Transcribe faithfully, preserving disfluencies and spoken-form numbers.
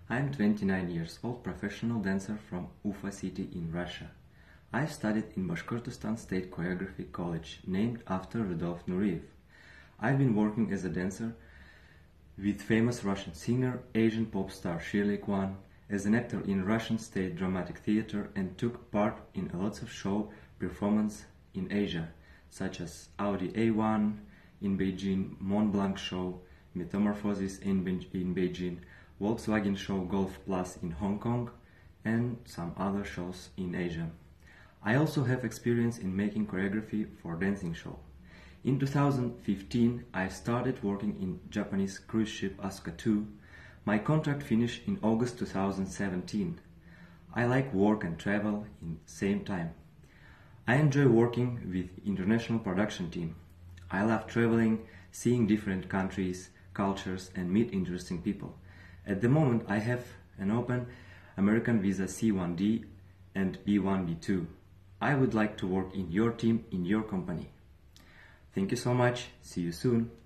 I am twenty-nine years old professional dancer from Ufa city in Russia. I studied in Bashkortostan State Choreography College, named after Rudolf Nureyev. I've been working as a dancer with famous Russian singer, Asian pop star Shirley Kwan, as an actor in Russian State Dramatic Theatre, and took part in lots of show performances in Asia, such as Audi A one in Beijing, Mont Blanc Show, Metamorphosis in, Be in Beijing, Volkswagen Show Golf Plus in Hong Kong, and some other shows in Asia. I also have experience in making choreography for dancing show. In two thousand fifteen, I started working in Japanese cruise ship Asuka two. My contract finished in August two thousand seventeen. I like work and travel in same time. I enjoy working with international production team. I love traveling, seeing different countries, cultures, and meet interesting people. At the moment, I have an open American visa C one D and B one B two. I would like to work in your team, in your company. Thank you so much. See you soon.